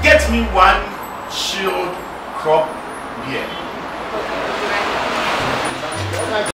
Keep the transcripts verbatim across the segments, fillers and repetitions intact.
get me one chilled crop beer. Okay.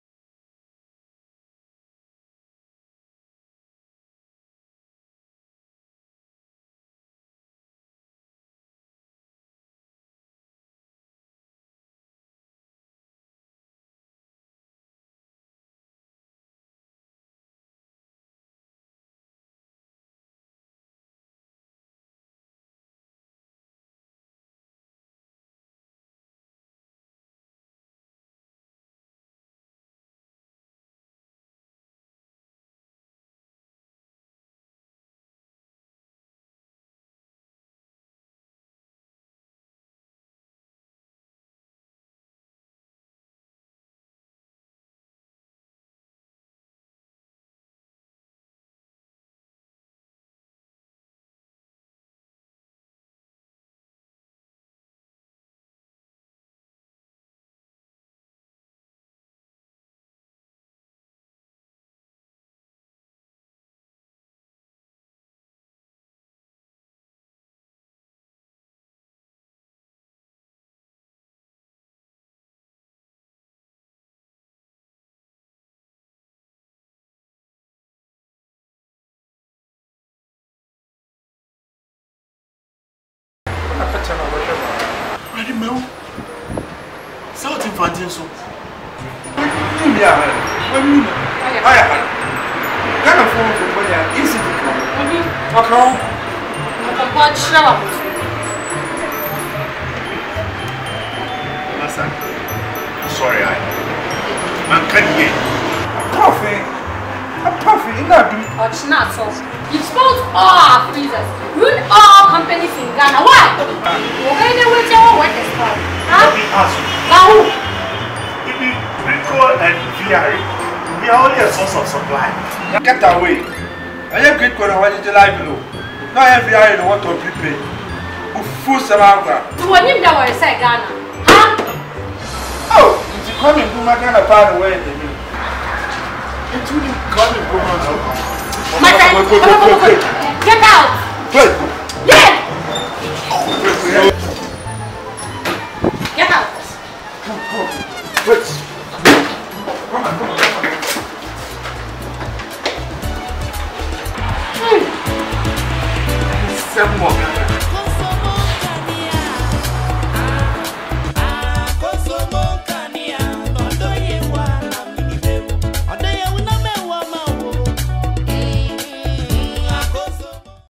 Ready, Mel? Something fancy so. Yeah, when you I have kind of phone for when you're easy to come. Okay. I'm quite sure. Listen, sorry, I. I'm coming in. Puffy. A puffy, you got to. Oh, it's not so. You've spoiled all our freezers. Ruined all companies in Ghana. Why? Okay, then we'll tell you what is called. Huh? Let me ask you. Now, If you Rico and V R, we are only a source of supply. Get away. I have great corner when you lie below. Not every eye don't want to prepare. Who fools around that? to when you know where it's at Ghana. Huh? Oh, it's coming to my kind of part away. It's really coming from My friend, wait, wait, wait, wait, wait. Get out! Wait. Yeah! Get out! Come, come. Wait. Come on, come on, come on. Hmm. Seven more.